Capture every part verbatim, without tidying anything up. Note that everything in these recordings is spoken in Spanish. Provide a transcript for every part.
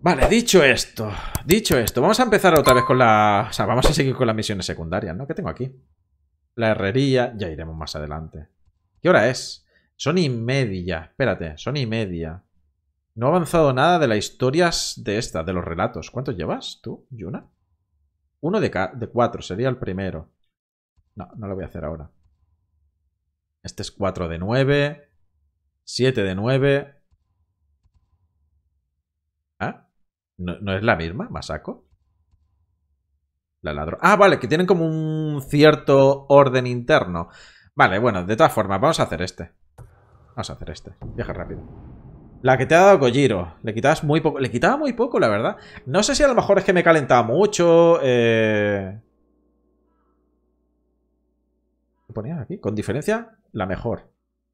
Vale, dicho esto, dicho esto, vamos a empezar otra vez con la... O sea, vamos a seguir con las misiones secundarias, ¿no? ¿Qué tengo aquí? La herrería, ya iremos más adelante. ¿Qué hora es? Son y media, espérate, son y media. No ha avanzado nada de las historias de esta, de los relatos. ¿Cuántos llevas tú, Yuna? Uno de, de cuatro, sería el primero. No, no lo voy a hacer ahora. Este es cuatro de nueve. siete de nueve. ¿Ah? ¿No, ¿no es la misma, Masako? La ladrón. Ah, vale, que tienen como un cierto orden interno. Vale, bueno, de todas formas, vamos a hacer este. Vamos a hacer este. Viaje rápido. La que te ha dado Kojiro. Le quitabas muy poco. Le quitaba muy poco, la verdad. No sé si a lo mejor es que me calentaba mucho. Eh... ¿Qué ponías aquí? Con diferencia, la mejor.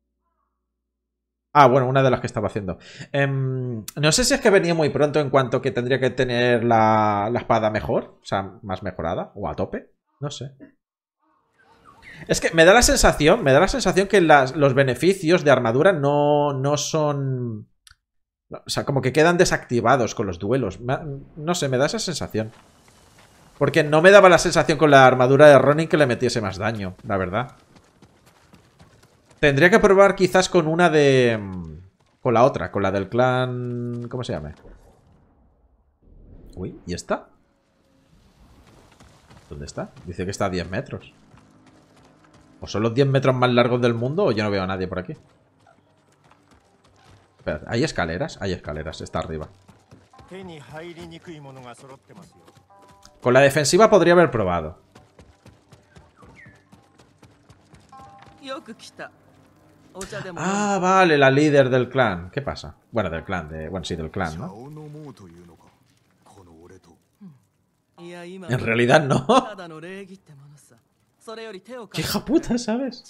Ah, bueno, una de las que estaba haciendo. Eh, no sé si es que venía muy pronto en cuanto que tendría que tener la, la espada mejor. O sea, más mejorada. O a tope. No sé. Es que me da la sensación, me da la sensación que las, los beneficios de armadura no, no son... O sea, como que quedan desactivados con los duelos. No sé, me da esa sensación. Porque no me daba la sensación con la armadura de Ronin que le metiese más daño, la verdad. Tendría que probar quizás con una de... Con la otra, con la del clan... ¿Cómo se llama? Uy, ¿y esta? ¿Dónde está? Dice que está a diez metros. ¿O son los diez metros más largos del mundo o yo no veo a nadie por aquí? Espera, ¿hay escaleras? Hay escaleras, está arriba. Con la defensiva podría haber probado. Ah, vale, la líder del clan. ¿Qué pasa? Bueno, del clan, de... bueno, sí, del clan, ¿no? En realidad no. ¡Qué hija puta!, ¿sabes?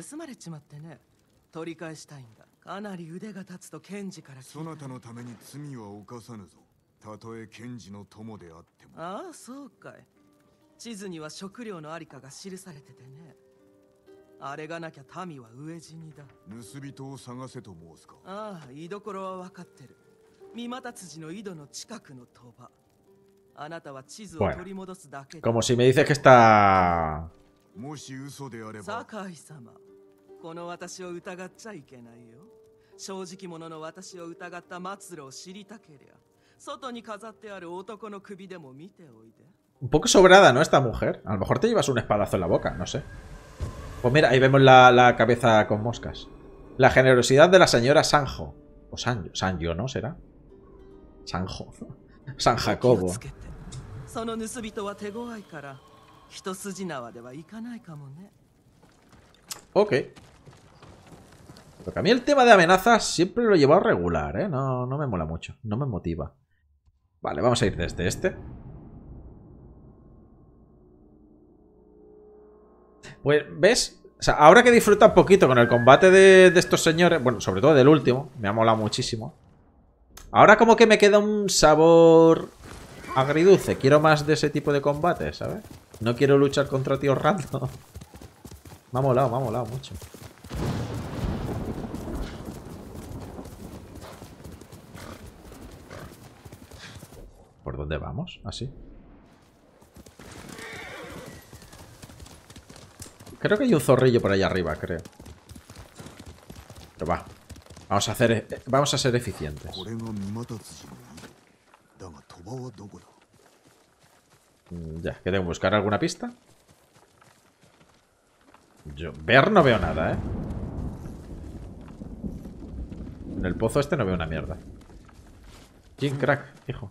Bueno, como si me dices que está... Un poco sobrada, ¿no? Esta mujer. A lo mejor te llevas un espadazo en la boca, no sé. Pues mira, ahí vemos la, la cabeza con moscas. La generosidad de la señora Sanjo. O Sanjo, Sanjo, ¿no? ¿Será? Sanjo. San Jacobo. Ok. Porque a mí el tema de amenazas siempre lo he llevado regular, ¿eh? No, no me mola mucho. No me motiva. Vale, vamos a ir desde este. Pues, ¿ves? O sea, ahora que disfruta un poquito con el combate de, de estos señores, bueno, sobre todo del último, me ha molado muchísimo. Ahora como que me queda un sabor agridulce. Quiero más de ese tipo de combate, ¿sabes? No quiero luchar contra tíos random. Me ha molado, me ha molado mucho. ¿Por dónde vamos? Así. Creo que hay un zorrillo por ahí arriba, creo. Pero va. Vamos a hacer... Vamos a ser eficientes. Ya, ¿que tengo que buscar alguna pista? Yo... Ver no veo nada, ¿eh? En el pozo este no veo una mierda. Jin crack, hijo.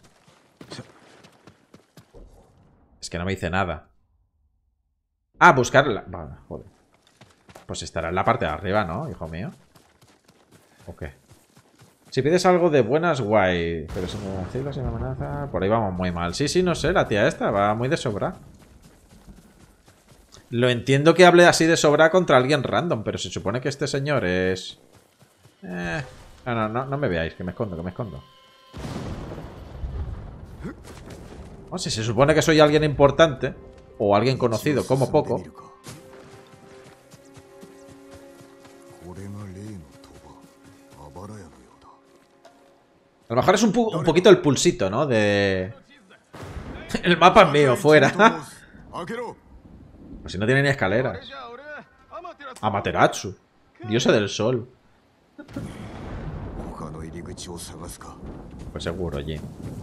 Es que no me dice nada. Ah, buscarla. Vale, joder. Pues estará en la parte de arriba, ¿no, hijo mío? ¿O qué? Si pides algo de buenas, guay. Pero si me vacilas y me amenaza... Por ahí vamos muy mal. Sí, sí, no sé, la tía esta va muy de sobra. Lo entiendo que hable así de sobra contra alguien random, pero se supone que este señor es... Eh... No, no, no, no me veáis, que me escondo, que me escondo. No sé, si se supone que soy alguien importante o alguien conocido, como poco. A lo mejor es un, un poquito el pulsito, ¿no? De... El mapa es mío, fuera. Pues si no tiene ni escaleras. Amaterasu. Diosa del sol. Pues seguro, Jin.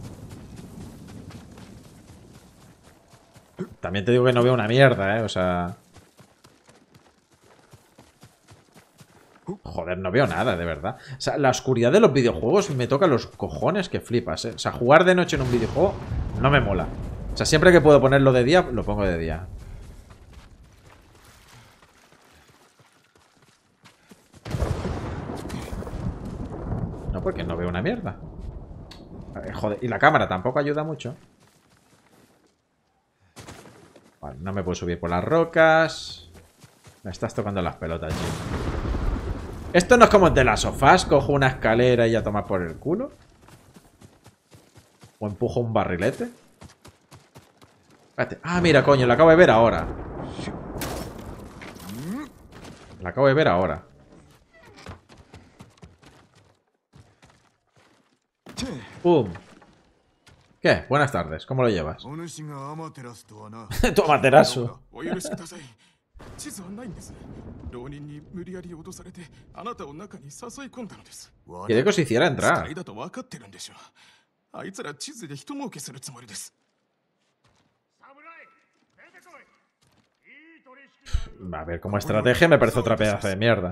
También te digo que no veo una mierda, ¿eh? O sea... Joder, no veo nada, de verdad. O sea, la oscuridad de los videojuegos me toca los cojones que flipas, ¿eh? O sea, jugar de noche en un videojuego no me mola. O sea, siempre que puedo ponerlo de día, lo pongo de día. No, porque no veo una mierda. Joder, y la cámara tampoco ayuda mucho. Vale, no me puedo subir por las rocas. Me estás tocando las pelotas, chico. Esto no es como el de las sofás. Cojo una escalera y a tomar por el culo. O empujo un barrilete. Espérate. Ah, mira, coño, lo acabo de ver ahora. Lo acabo de ver ahora. ¡Pum! ¿Qué? Buenas tardes. ¿Cómo lo llevas? Tu Amaterasu. Quería que os hiciera entrar. A ver, como estrategia me parece otra pedazo de mierda.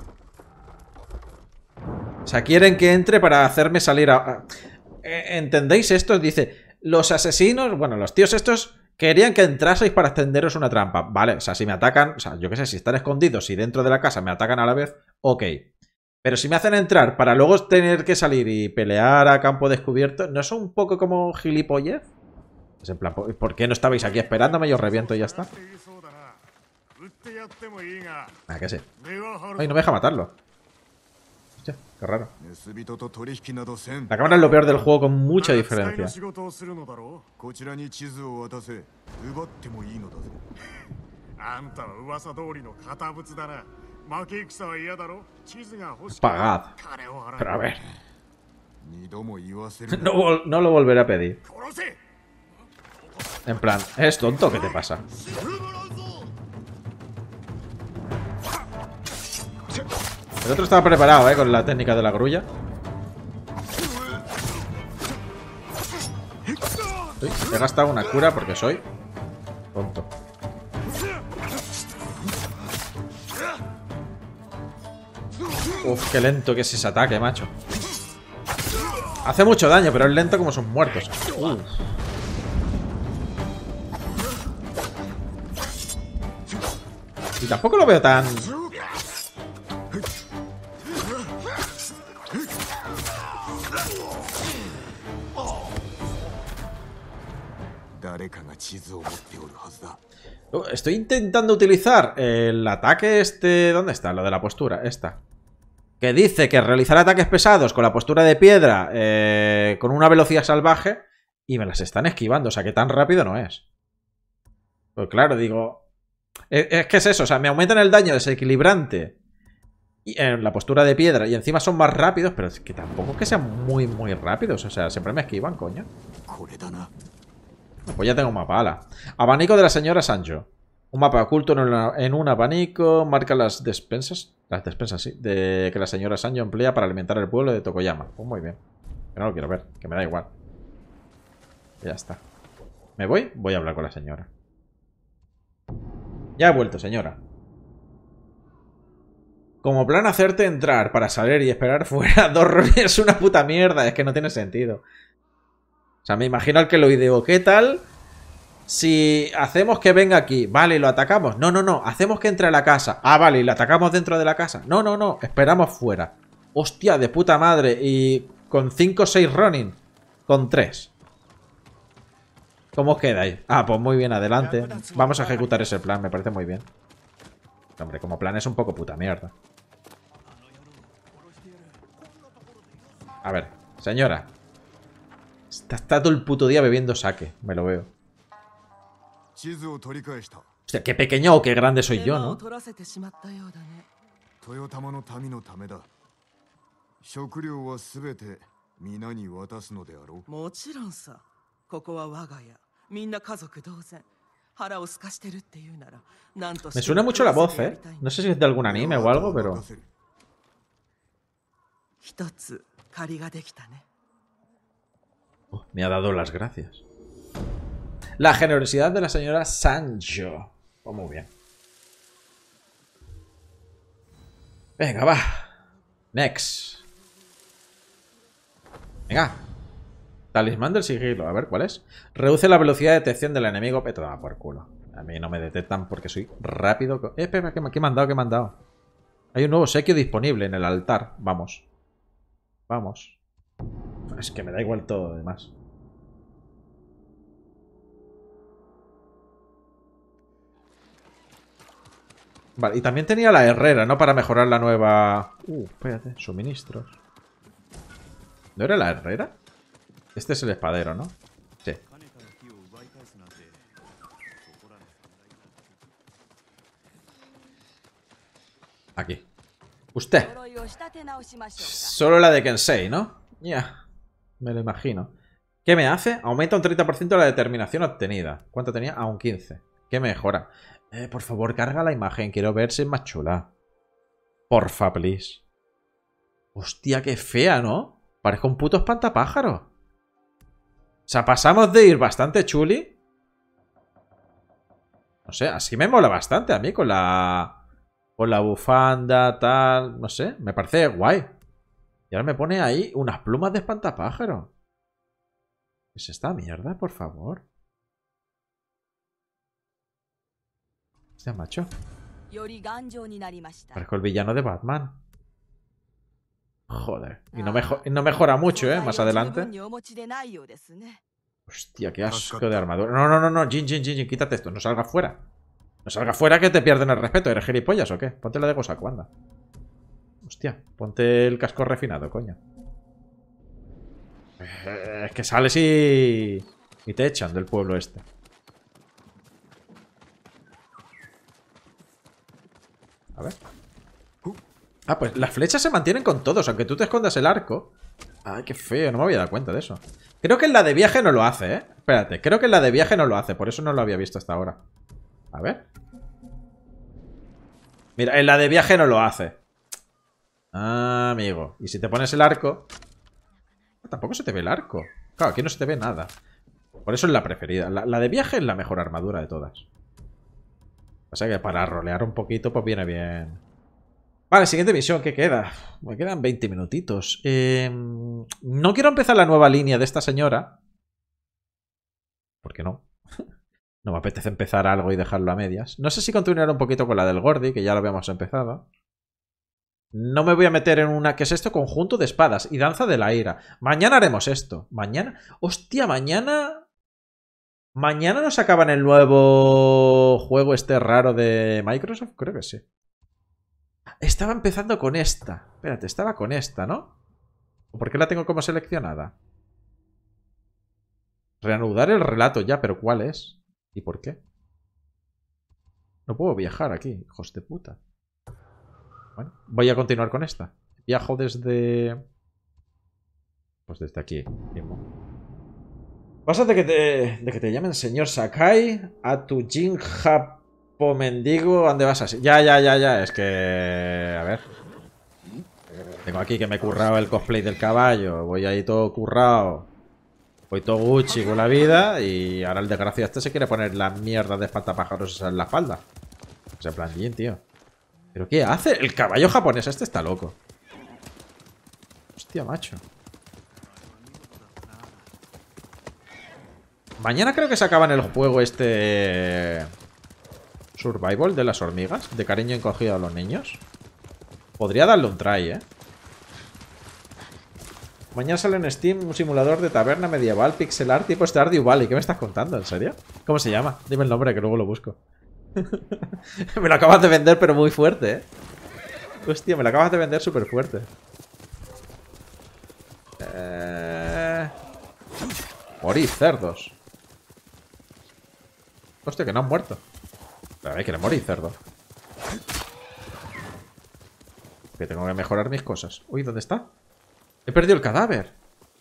O sea, quieren que entre para hacerme salir a... ¿Entendéis esto? Dice, los asesinos, bueno, los tíos estos querían que entraseis para extenderos una trampa. Vale, o sea, si me atacan, o sea, yo qué sé, si están escondidos y dentro de la casa me atacan a la vez, ok. Pero si me hacen entrar para luego tener que salir y pelear a campo descubierto, ¿no es un poco como gilipollez? Es en plan, ¿por qué no estabais aquí esperándome? Yo os reviento y ya está. Ah, que sí. Ay, no me deja matarlo. Hostia, qué raro. La cámara es lo peor del juego con mucha diferencia. Pagad. Pero a ver. No, no lo volveré a pedir. En plan, ¿eres tonto? ¿Qué te pasa? El otro estaba preparado, ¿eh? Con la técnica de la grulla. Uy, he gastado una cura porque soy tonto. Uf, qué lento que es ese ataque, macho. Hace mucho daño, pero es lento como son muertos. Uf. Y tampoco lo veo tan... Estoy intentando utilizar el ataque este... ¿Dónde está? Lo de la postura, esta. Que dice que realizar ataques pesados con la postura de piedra eh, con una velocidad salvaje y me las están esquivando, o sea que tan rápido no es. Pues claro, digo... Es, es que es eso, o sea, me aumentan el daño desequilibrante y en la postura de piedra y encima son más rápidos, pero es que tampoco es que sean muy, muy rápidos, o sea, siempre me esquivan, coño. Pues ya tengo un mapa, ala. Abanico de la señora Sanjo. Un mapa oculto en, una, en un abanico. Marca las despensas. Las despensas, sí. De que la señora Sanjo emplea para alimentar el pueblo de Tokoyama. Pues muy bien. Que no lo quiero ver. Que me da igual. Ya está. ¿Me voy? Voy a hablar con la señora. Ya he vuelto, señora. Como plan hacerte entrar para salir y esperar fuera dos roles es una puta mierda. Es que no tiene sentido. O sea, me imagino al que lo ideó. ¿Qué tal si hacemos que venga aquí? Vale, lo atacamos. No, no, no. Hacemos que entre a la casa. Ah, vale, y lo atacamos dentro de la casa. No, no, no. Esperamos fuera. Hostia, de puta madre. Y con cinco o seis Ronin. Con tres. ¿Cómo os quedáis? Ah, pues muy bien, adelante. Vamos a ejecutar ese plan. Me parece muy bien. Hombre, como plan es un poco puta mierda. A ver, señora. Está, está todo el puto día bebiendo sake. Me lo veo. Hostia, qué pequeño o qué grande soy yo, ¿no? Me suena mucho la voz, ¿eh? No sé si es de algún anime o algo, pero... Oh, me ha dado las gracias. La generosidad de la señora Sancho. Oh, muy bien. Venga, va. Next. Venga. Talismán del sigilo. A ver, ¿cuál es? Reduce la velocidad de detección del enemigo. Pero toma por culo. A mí no me detectan porque soy rápido. Eh, espera, ¿qué me han dado? ¿Qué me han dado? Hay un nuevo obsequio disponible en el altar. Vamos. Vamos. Es que me da igual todo, además. Vale, y también tenía la herrera, ¿no? Para mejorar la nueva... Uh, espérate, suministros. ¿No era la herrera? Este es el espadero, ¿no? Sí. Aquí. Usted. Solo la de Kensei, ¿no? Ya. Yeah. Me lo imagino. ¿Qué me hace? Aumenta un treinta por ciento la determinación obtenida. ¿Cuánto tenía? A un quince. ¿Qué mejora? Eh, por favor, carga la imagen. Quiero ver si es más chula. Porfa, please. Hostia, qué fea, ¿no? Parezco un puto espantapájaro. O sea, pasamos de ir bastante chuli. No sé, así me mola bastante a mí con la... Con la bufanda, tal... No sé, me parece guay. Y ahora me pone ahí unas plumas de espantapájaro. ¿Qué es esta mierda, por favor? Este macho. Parezco el villano de Batman. Joder. Y no, mejo no mejora mucho, ¿eh? Más adelante. Hostia, qué asco de armadura. No, no, no, no. Jin, Jin, Jin, Jin, quítate esto. No salga fuera. No salga fuera que te pierden el respeto. ¿Eres gilipollas o qué? Ponte la de Gosaku, anda. Hostia, ponte el casco refinado, coño. Eh, es que sales y... Y te echan del pueblo este. A ver. Ah, pues las flechas se mantienen con todos, aunque tú te escondas el arco. Ay, qué feo, no me había dado cuenta de eso. Creo que en la de viaje no lo hace, ¿eh? Espérate, creo que en la de viaje no lo hace, por eso no lo había visto hasta ahora. A ver. Mira, en la de viaje no lo hace. Ah, amigo. Y si te pones el arco... Tampoco se te ve el arco. Claro, aquí no se te ve nada. Por eso es la preferida. La, la de viaje es la mejor armadura de todas. O sea que para rolear un poquito, pues viene bien. Vale, siguiente misión, ¿qué queda? Me quedan veinte minutitos. Eh, no quiero empezar la nueva línea de esta señora. ¿Por qué no? No me apetece empezar algo y dejarlo a medias. No sé si continuar un poquito con la del Gordi, que ya lo habíamos empezado. No me voy a meter en una... ¿Qué es esto? Conjunto de espadas y danza de la ira. Mañana haremos esto. Mañana... Hostia, mañana... ¿Mañana nos acaban el nuevo juego este raro de Microsoft? Creo que sí. Estaba empezando con esta. Espérate, estaba con esta, ¿no? ¿Por qué la tengo como seleccionada? Reanudar el relato ya, pero ¿cuál es? ¿Y por qué? No puedo viajar aquí, hijos de puta. Bueno, voy a continuar con esta. Viajo desde... Pues desde aquí mismo. Pasa de que te, de que te llamen señor Sakai a tu Jin Japo mendigo. ¿Dónde vas así? Ya, ya, ya, ya. Es que... A ver. Tengo aquí que me he currado el cosplay del caballo. Voy ahí todo currado. Voy todo Gucci con la vida. Y ahora el desgraciado este se quiere poner la mierda de espantapájaros en la espalda. O sea, en plan, Jin, tío. ¿Pero qué hace? El caballo japonés este está loco. Hostia, macho. Mañana creo que se acaba en el juego este... Survival de las hormigas. De cariño encogido a los niños. Podría darle un try, ¿eh? Mañana sale en Steam un simulador de taberna medieval, pixel art tipo Stardew Valley. ¿Qué me estás contando? ¿En serio? ¿Cómo se llama? Dime el nombre que luego lo busco. Me lo acabas de vender, pero muy fuerte, ¿eh? Hostia, me lo acabas de vender súper fuerte. Eh... Morir, cerdos. Hostia, que no han muerto. Pero hay que morir, cerdo. Que tengo que mejorar mis cosas. Uy, ¿dónde está? He perdido el cadáver.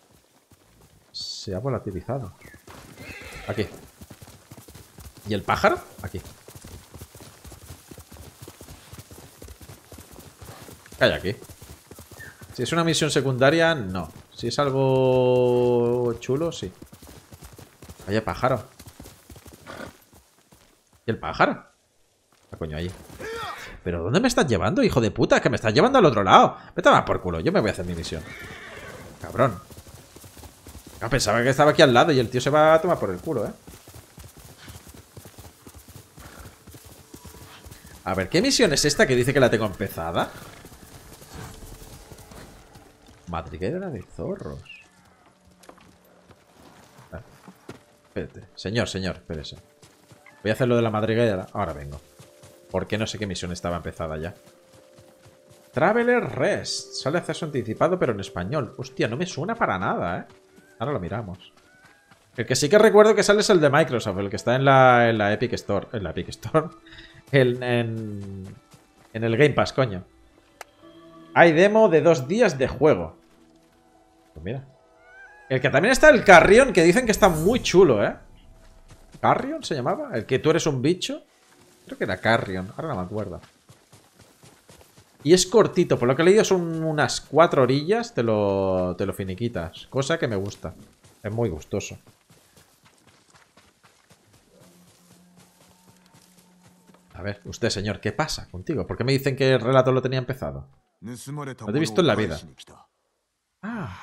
se ha volatilizado. Aquí. ¿Y el pájaro? Aquí. ¿Qué hay aquí? Si es una misión secundaria, no. Si es algo chulo, sí. Vaya pájaro. ¿Y el pájaro? ¿Qué coño ahí? ¿Pero dónde me estás llevando, hijo de puta? Es que me estás llevando al otro lado. Vete a tomar por culo. Yo me voy a hacer mi misión. Cabrón. Ah, pensaba que estaba aquí al lado y el tío se va a tomar por el culo, ¿eh? A ver, ¿qué misión es esta que dice que la tengo empezada? Madriguera de zorros. Ah, espérate. Señor, señor, espérese. Voy a hacer lo de la madriguera. Ahora vengo. Porque no sé qué misión estaba empezada ya. Traveler Rest. Sale acceso anticipado, pero en español. Hostia, no me suena para nada, ¿eh? Ahora lo miramos. El que sí que recuerdo que sale es el de Microsoft, el que está en la, en la Epic Store. En la Epic Store. En, en, en el Game Pass, coño. Hay demo de dos días de juego. Pues mira. El que también está el Carrion, que dicen que está muy chulo, ¿eh? ¿Carrion se llamaba? El que tú eres un bicho. Creo que era Carrion, ahora no me acuerdo. Y es cortito, por lo que he leído son unas cuatro orillas, te lo, te lo finiquitas. Cosa que me gusta. Es muy gustoso. A ver, usted, señor, ¿qué pasa contigo? ¿Por qué me dicen que el relato lo tenía empezado? No te he visto en la vida. Ah.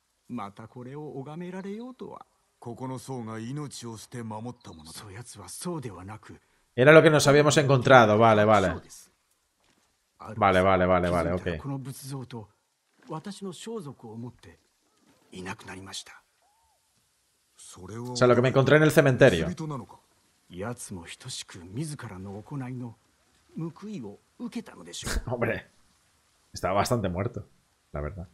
Era lo que nos habíamos encontrado, vale, vale. Vale, vale, vale, vale, ok. O sea, lo que me encontré en el cementerio. Hombre, estaba bastante muerto, la verdad.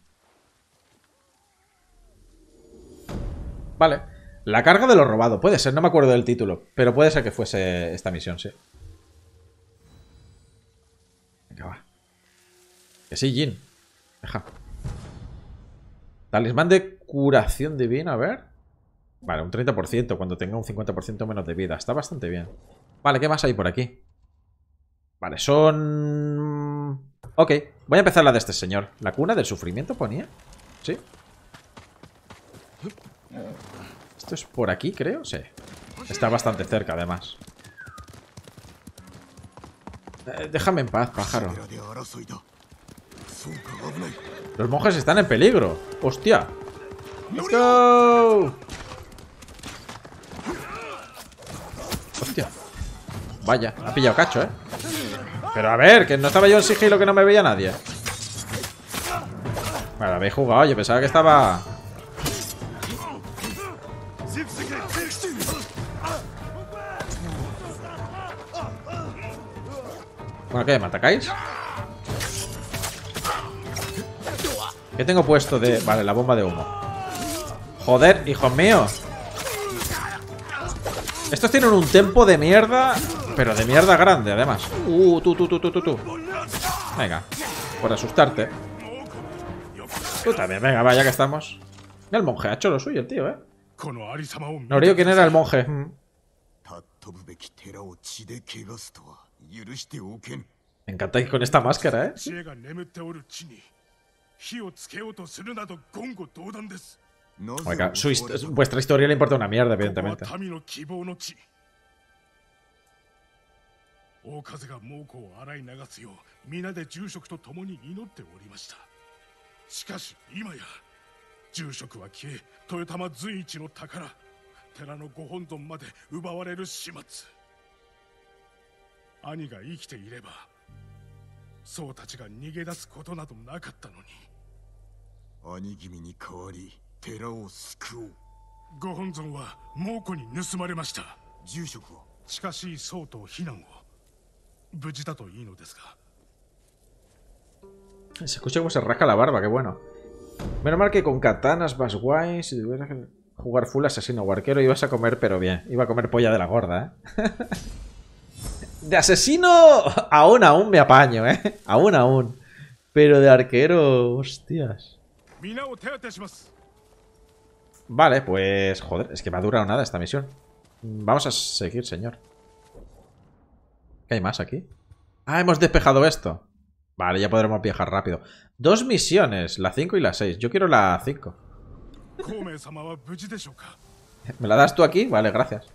Vale, la carga de lo robado. Puede ser, no me acuerdo del título, pero puede ser que fuese esta misión, sí. Venga, va. Que sí, Jin. Deja. Talismán de curación divina, a ver. Vale, un treinta por ciento cuando tenga un cincuenta por ciento menos de vida. Está bastante bien. Vale, ¿qué más hay por aquí? Vale, son... Ok, voy a empezar la de este señor. ¿La cuna del sufrimiento ponía? Sí. Esto es por aquí, creo. Sí. Está bastante cerca, además. Eh, déjame en paz, pájaro. Los monjes están en peligro. ¡Hostia! ¡Let's go! ¡Hostia! Vaya, ha pillado cacho, ¿eh? Pero a ver, que no estaba yo en sigilo, que no me veía nadie. Vale, habéis jugado. Yo pensaba que estaba... Bueno, ¿qué? ¿Me atacáis? ¿Qué tengo puesto de...? Vale, la bomba de humo. Joder, hijos míos. Estos tienen un tempo de mierda, pero de mierda grande, además. Uh, tú, tú, tú, tú, tú, tú. Venga, por asustarte. Tú también, venga, vaya que estamos. El monje ha hecho lo suyo, el tío, ¿eh? No digo quién era el monje. Me encanta ir con esta máscara, ¿eh? Oiga, su hist vuestra historia le importa una mierda, evidentemente. Se escucha como se rasca la barba, qué bueno. Menos mal que con katanas vas guay. Si tuvieras que jugar full asesino o arquero ibas a comer, pero bien. Iba a comer polla de la gorda, ¿eh? De asesino aún, aún me apaño, ¿eh? Aún, aún. Pero de arquero, hostias. Vale, pues... Joder, es que me ha durado nada esta misión. Vamos a seguir, señor. ¿Qué hay más aquí? Ah, hemos despejado esto. Vale, ya podremos viajar rápido. Dos misiones, la cinco y la seis. Yo quiero la cinco. ¿Me la das tú aquí? Vale, gracias.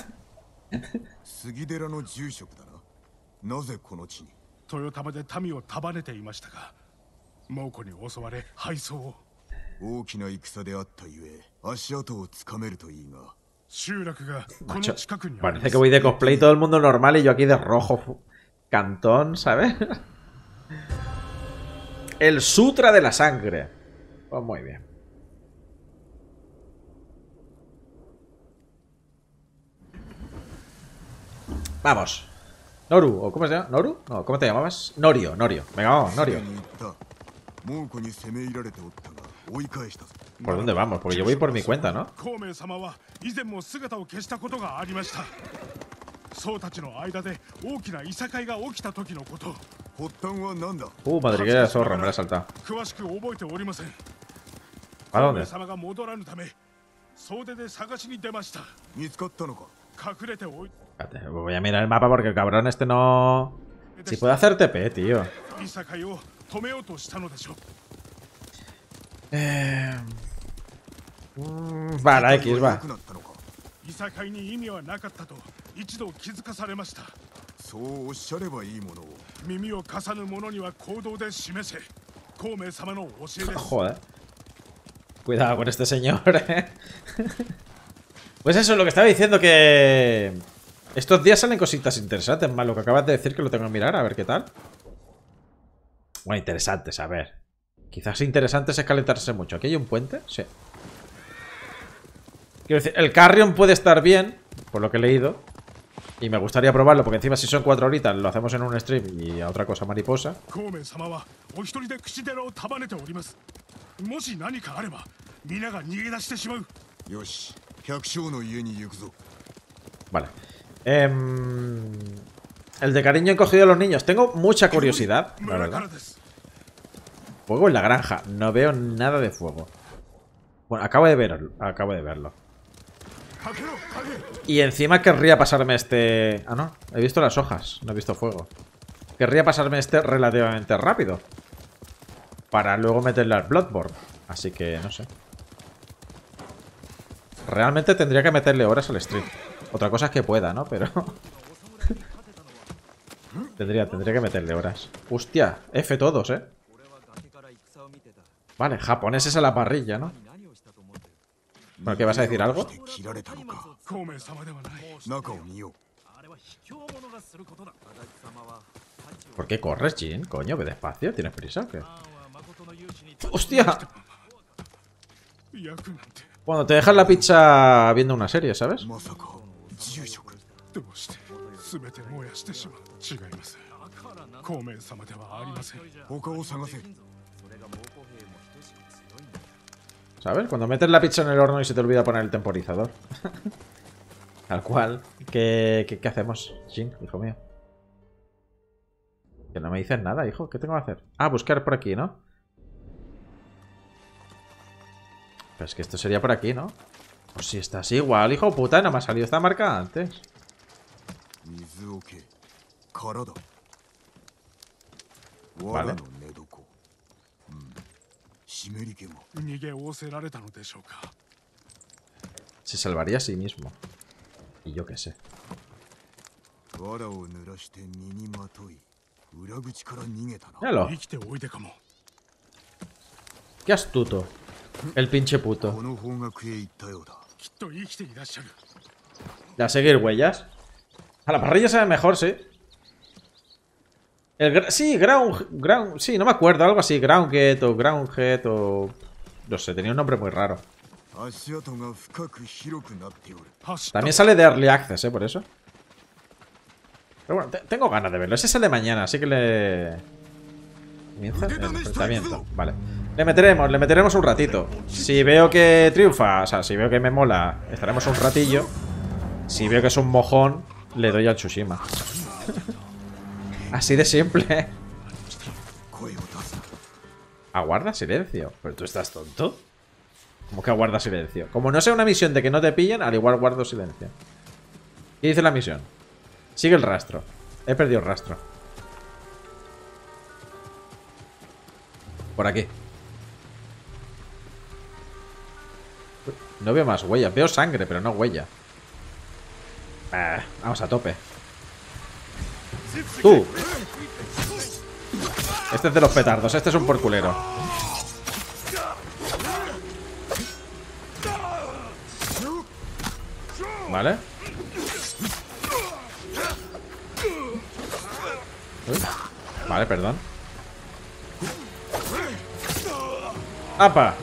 Macho, parece que voy de cosplay todo el mundo normal y yo aquí de rojo cantón, ¿sabes? El Sutra de la Sangre. Pues muy bien. Vamos. Noru, ¿o cómo se llama? ¿Noru? No, ¿cómo te llamabas? Norio, Norio. Venga, vamos, Norio. ¿Por dónde vamos? Porque yo voy por mi cuenta, ¿no? Uh, madriguera de zorro, me la he saltado. ¿A dónde? Espérate, voy a mirar el mapa porque el cabrón este no... Si puede hacer T P, tío. Eh... Mm, va, la X, va. Joder. Cuidado con este señor, eh. Pues eso es lo que estaba diciendo, que... Estos días salen cositas interesantes, más lo que acabas de decir, que lo tengo que mirar, a ver qué tal. Bueno, interesantes, a ver. Quizás interesantes es calentarse mucho. ¿Aquí hay un puente? Sí. Quiero decir, el Carrion puede estar bien, por lo que he leído. Y me gustaría probarlo, porque encima si son cuatro horitas lo hacemos en un stream y a otra cosa mariposa. Vale. Eh, el de cariño encogido a los niños. Tengo mucha curiosidad, la verdad. Fuego en la granja. No veo nada de fuego. Bueno, acabo de verlo. Acabo de verlo. Y encima querría pasarme este... Ah, no. He visto las hojas. No he visto fuego. Querría pasarme este relativamente rápido. Para luego meterle al Bloodborne. Así que no sé. Realmente tendría que meterle horas al stream. Otra cosa es que pueda, ¿no? Pero... tendría, tendría que meterle horas. Hostia, F todos, ¿eh? Vale, japoneses a la parrilla, ¿no? Bueno, ¿qué vas a decir? ¿Algo? ¿Por qué corres, Jin? Coño, ve despacio. ¿Tienes prisa o qué? ¡Hostia! Cuando te dejas la pizza viendo una serie, ¿sabes? ¿Sabes? Cuando metes la pizza en el horno y se te olvida poner el temporizador. Tal cual. ¿Qué, qué, qué hacemos, Jin, hijo mío? Que no me dices nada, hijo. ¿Qué tengo que hacer? Ah, buscar por aquí, ¿no? Pero es que esto sería por aquí, ¿no? Pues si está así igual, hijo de puta. No me ha salido esta marca antes. Vale. Se salvaría a sí mismo. Y yo qué sé. Míralo. Qué astuto. El pinche puto. Ya, seguir huellas. A la parrilla se ve mejor, sí. El sí, ground, ground... Sí, no me acuerdo. Algo así. Groundhead o Groundhead o... No sé, tenía un nombre muy raro. También sale de Early Access, ¿eh? Por eso. Pero bueno, tengo ganas de verlo. Ese es el de mañana, así que le... ¿Comienza? El enfrentamiento. Vale. Le meteremos, le meteremos un ratito. Si veo que triunfa, o sea, si veo que me mola, estaremos un ratillo. Si veo que es un mojón, le doy al Tsushima. Así de simple. Aguarda silencio. ¿Pero tú estás tonto? Como que guarda silencio. Como no sea una misión de que no te pillen, al igual guardo silencio. ¿Qué dice la misión? Sigue el rastro. He perdido el rastro. Por aquí. No veo más huellas. Veo sangre, pero no huella. Ah, vamos a tope. ¡Tú! Este es de los petardos. Este es un porculero. Vale. Uy. Vale, perdón. ¡Apa!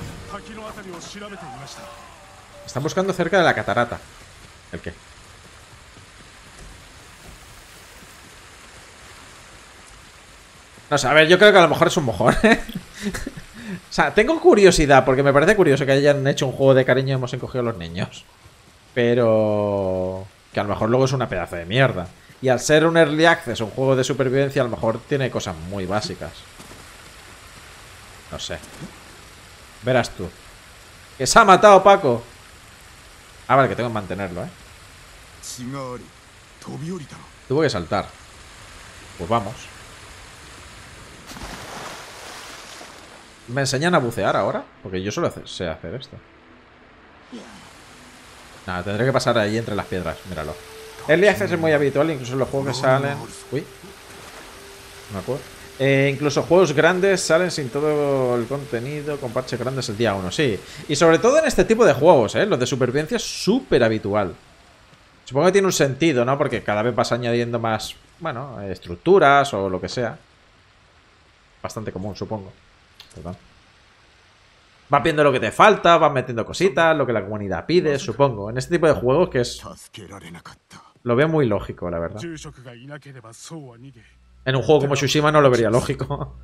Están buscando cerca de la catarata. ¿El qué? No sé, a ver, yo creo que a lo mejor es un mojón, ¿eh? O sea, tengo curiosidad, porque me parece curioso que hayan hecho un juego de cariño y hemos encogido a los niños. Pero... que a lo mejor luego es una pedazo de mierda. Y al ser un early access, un juego de supervivencia, a lo mejor tiene cosas muy básicas. No sé. Verás tú. ¡Que se ha matado, Paco! Ah, vale, que tengo que mantenerlo, ¿eh? Tuvo que saltar. Pues vamos. ¿Me enseñan a bucear ahora? Porque yo solo sé hacer esto. Nada, tendré que pasar ahí entre las piedras. Míralo. Early access es muy habitual, incluso en los juegos que salen... Uy. No me acuerdo. Eh, incluso juegos grandes salen sin todo el contenido, con parches grandes el día uno, sí. Y sobre todo en este tipo de juegos, ¿eh? Los de supervivencia es súper habitual. Supongo que tiene un sentido, ¿no? Porque cada vez vas añadiendo más, bueno, estructuras o lo que sea. Bastante común, supongo. Perdón. Vas viendo lo que te falta, vas metiendo cositas, lo que la comunidad pide, supongo. En este tipo de juegos que es... Lo veo muy lógico, la verdad. En un juego como Tsushima no lo vería lógico.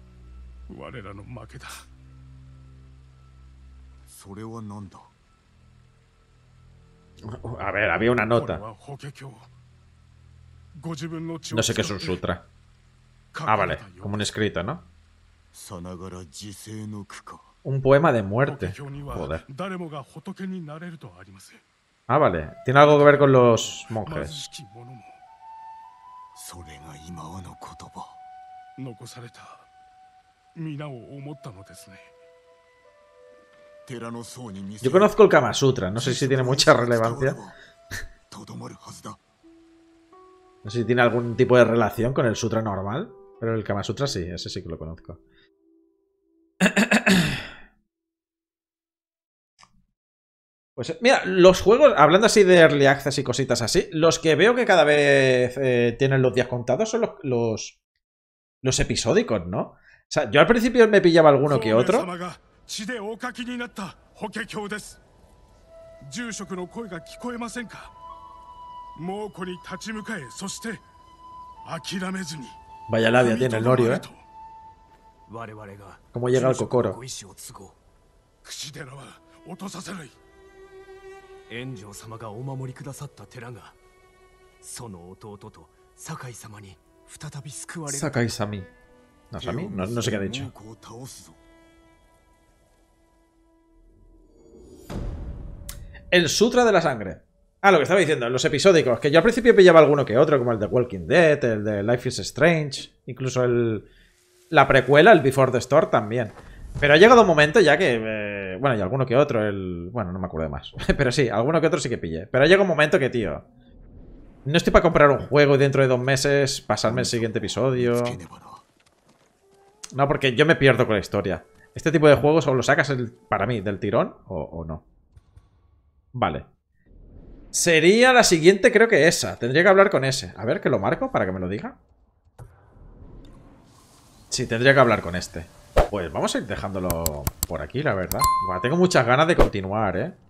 A ver, había una nota. No sé qué es un sutra. Ah, vale, como un escrito, ¿no? Un poema de muerte. Joder. Ah, vale. Tiene algo que ver con los monjes. Yo conozco el Kama Sutra. No sé si tiene mucha relevancia. No sé si tiene algún tipo de relación con el sutra normal. Pero el Kama Sutra sí, ese sí que lo conozco. Pues mira, los juegos, hablando así de Early Access y cositas así, los que veo que cada vez eh, tienen los días contados son los, los, los episódicos, ¿no? O sea, yo al principio me pillaba alguno que otro. Vaya labia tiene el Norio, ¿eh? ¿Cómo llega el Kokoro? Sakai-sami. ¿No, Sami? No, no sé qué ha dicho. El Sutra de la Sangre. Ah, lo que estaba diciendo, los episódicos. Que yo al principio pillaba alguno que otro, como el de Walking Dead, el de Life is Strange, incluso el... la precuela, el Before the Storm también. Pero ha llegado un momento ya que... Eh, bueno, y alguno que otro, el... Bueno, no me acuerdo de más. Pero sí, alguno que otro sí que pillé. Pero ha llegado un momento que, tío... No estoy para comprar un juego y dentro de dos meses pasarme el siguiente episodio. No, porque yo me pierdo con la historia. Este tipo de juegos o lo sacas, el, para mí, del tirón o, o no. Vale. Sería la siguiente, creo que esa. Tendría que hablar con ese. A ver, que lo marco para que me lo diga. Sí, tendría que hablar con este. Pues vamos a ir dejándolo por aquí, la verdad. Bueno, tengo muchas ganas de continuar, ¿eh?